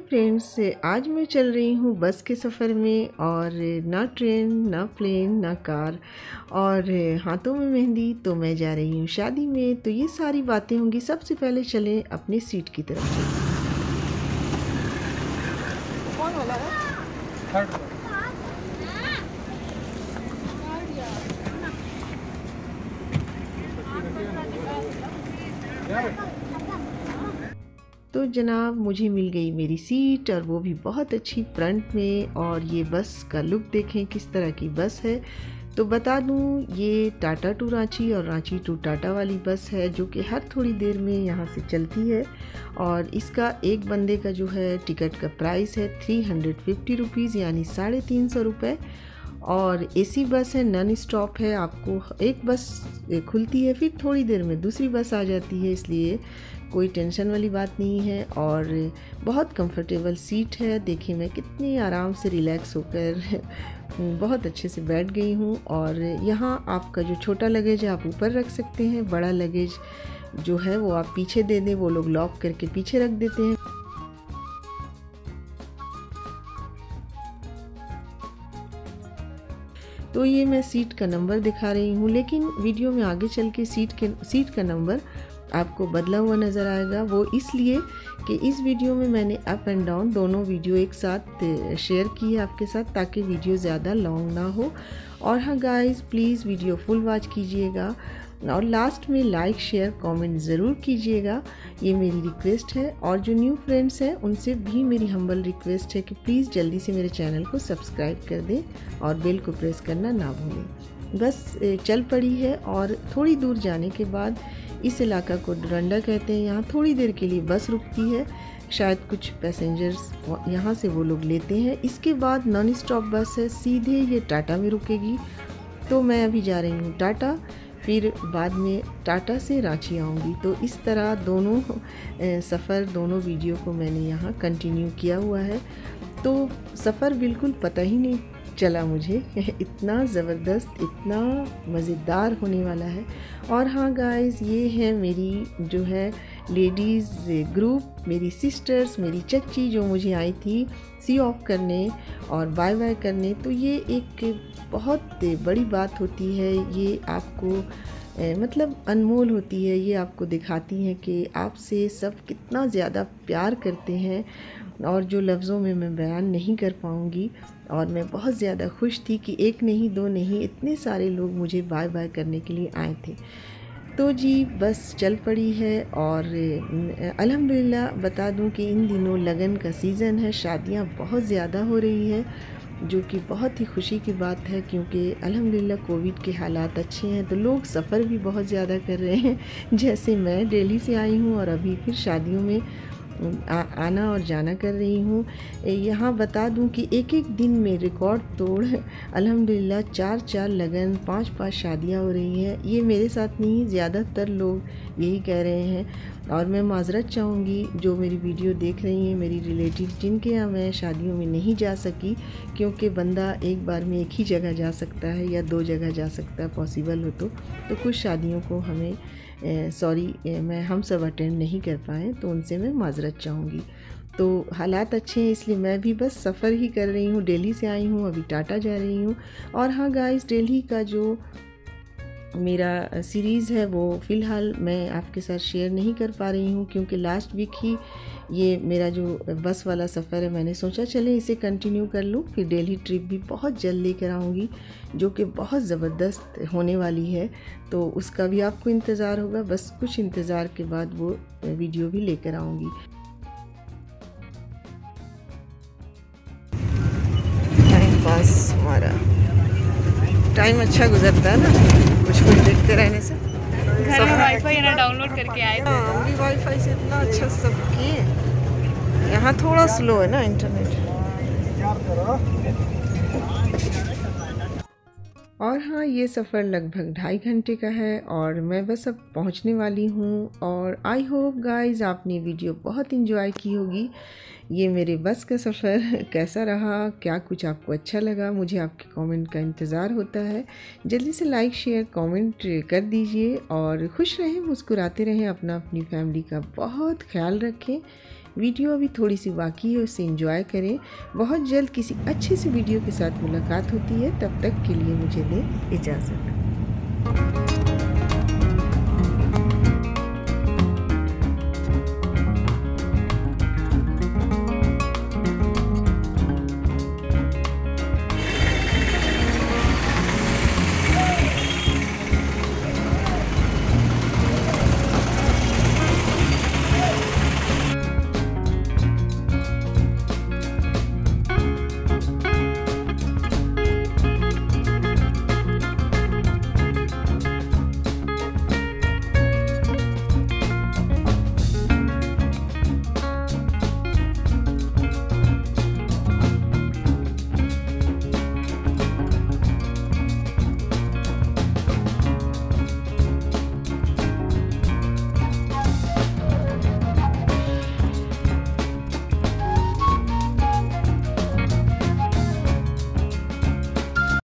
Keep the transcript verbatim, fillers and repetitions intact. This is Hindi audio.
फ्रेंड्स, आज मैं चल रही हूँ बस के सफ़र में और ना ट्रेन ना प्लेन ना कार और हाथों में मेहंदी। तो मैं जा रही हूँ शादी में, तो ये सारी बातें होंगी। सबसे पहले चलें अपनी सीट की तरफ। कौन वाला है? तो जनाब मुझे मिल गई मेरी सीट, और वो भी बहुत अच्छी फ्रंट में। और ये बस का लुक देखें किस तरह की बस है। तो बता दूं, ये टाटा टू रांची और रांची टू टाटा वाली बस है, जो कि हर थोड़ी देर में यहाँ से चलती है। और इसका एक बंदे का जो है टिकट का प्राइस है थ्री हंड्रेड फिफ्टी रुपीज़, यानी साढ़े तीन सौ रुपये। और एसी बस है, नॉन स्टॉप है। आपको एक बस खुलती है, फिर थोड़ी देर में दूसरी बस आ जाती है, इसलिए कोई टेंशन वाली बात नहीं है। और बहुत कंफर्टेबल सीट है। देखिए मैं कितनी आराम से रिलैक्स होकर बहुत अच्छे से बैठ गई हूँ। और यहाँ आपका जो छोटा लगेज है आप ऊपर रख सकते हैं, बड़ा लगेज जो है वो आप पीछे दे दें, वो लोग लॉक करके पीछे रख देते हैं। तो ये मैं सीट का नंबर दिखा रही हूँ, लेकिन वीडियो में आगे चल के सीट के सीट का नंबर आपको बदला हुआ नज़र आएगा। वो इसलिए कि इस वीडियो में मैंने अप एंड डाउन दोनों वीडियो एक साथ शेयर की है आपके साथ, ताकि वीडियो ज़्यादा लॉन्ग ना हो। और हाँ guys, please video full watch कीजिएगा और लास्ट में लाइक शेयर कमेंट ज़रूर कीजिएगा, ये मेरी रिक्वेस्ट है। और जो न्यू फ्रेंड्स हैं उनसे भी मेरी हम्बल रिक्वेस्ट है कि प्लीज़ जल्दी से मेरे चैनल को सब्सक्राइब कर दें और बेल को प्रेस करना ना भूलें। बस चल पड़ी है और थोड़ी दूर जाने के बाद, इस इलाका को डोरंडा कहते हैं, यहाँ थोड़ी देर के लिए बस रुकती है। शायद कुछ पैसेंजर्स यहाँ से वो लोग लेते हैं। इसके बाद नॉन स्टॉप बस है, सीधे ये टाटा में रुकेगी। तो मैं अभी जा रही हूँ टाटा, फिर बाद में टाटा से रांची आऊँगी। तो इस तरह दोनों सफ़र दोनों वीडियो को मैंने यहाँ कंटिन्यू किया हुआ है। तो सफ़र बिल्कुल पता ही नहीं चला मुझे, इतना ज़बरदस्त, इतना मज़ेदार होने वाला है। और हाँ गाइस, ये है मेरी जो है लेडीज़ ग्रुप, मेरी सिस्टर्स, मेरी चच्ची जो मुझे आई थी सी ऑफ करने और बाय बाय करने। तो ये एक बहुत बड़ी बात होती है, ये आपको ए, मतलब अनमोल होती है। ये आपको दिखाती हैं कि आपसे सब कितना ज़्यादा प्यार करते हैं, और जो लफ्ज़ों में मैं बयान नहीं कर पाऊँगी। और मैं बहुत ज़्यादा खुश थी कि एक नहीं दो नहीं, इतने सारे लोग मुझे बाय बाय करने के लिए आए थे। तो जी बस चल पड़ी है। और अल्हम्दुलिल्लाह बता दूं कि इन दिनों लगन का सीज़न है, शादियां बहुत ज़्यादा हो रही है, जो कि बहुत ही खुशी की बात है, क्योंकि अल्हम्दुलिल्लाह कोविड के हालात अच्छे हैं, तो लोग सफ़र भी बहुत ज़्यादा कर रहे हैं। जैसे मैं दिल्ली से आई हूँ और अभी फिर शादियों में आ, आना और जाना कर रही हूँ। यहाँ बता दूँ कि एक एक दिन में रिकॉर्ड तोड़ अल्हम्दुलिल्लाह चार चार लगन, पांच पांच शादियाँ हो रही हैं। ये मेरे साथ नहीं, ज़्यादातर लोग यही कह रहे हैं। और मैं माजरत चाहूँगी जो मेरी वीडियो देख रही हैं, मेरी रिलेटिव जिनके यहाँ मैं शादियों में नहीं जा सकी, क्योंकि बंदा एक बार में एक ही जगह जा सकता है या दो जगह जा सकता है, पॉसिबल हो तो तो कुछ शादियों को हमें सॉरी मैं हम सब अटेंड नहीं कर पाए, तो उनसे मैं माजरत चाहूँगी। तो हालात अच्छे हैं, इसलिए मैं भी बस सफ़र ही कर रही हूँ। दिल्ली से आई हूँ, अभी टाटा जा रही हूँ। और हाँ गाइस, दिल्ली का जो मेरा सीरीज़ है वो फ़िलहाल मैं आपके साथ शेयर नहीं कर पा रही हूँ, क्योंकि लास्ट वीक ही ये मेरा जो बस वाला सफ़र है, मैंने सोचा चले इसे कंटिन्यू कर लूँ। फिर दिल्ली ट्रिप भी बहुत जल्द लेकर आऊँगी, जो कि बहुत ज़बरदस्त होने वाली है, तो उसका भी आपको इंतज़ार होगा। बस कुछ इंतज़ार के बाद वो वीडियो भी लेकर आऊँगी। टाइम पास, हमारा टाइम अच्छा गुजरता है ना कुछ कुछ देखते रहने से। घर में वाईफाई ना डाउनलोड करके आए थे। हाँ, भी वाईफाई से इतना अच्छा सब किए। यहाँ थोड़ा स्लो है ना इंटरनेट। और हाँ, ये सफ़र लगभग ढाई घंटे का है और मैं बस अब पहुँचने वाली हूँ। और आई होप गाइस आपने वीडियो बहुत इंजॉय की होगी। ये मेरे बस का सफ़र कैसा रहा, क्या कुछ आपको अच्छा लगा, मुझे आपके कमेंट का इंतज़ार होता है। जल्दी से लाइक शेयर कमेंट कर दीजिए और खुश रहें, मुस्कुराते रहें, अपना अपनी फैमिली का बहुत ख्याल रखें। वीडियो अभी थोड़ी सी बाकी है, उसे एंजॉय करें। बहुत जल्द किसी अच्छे से वीडियो के साथ मुलाकात होती है, तब तक के लिए मुझे दे इजाज़त।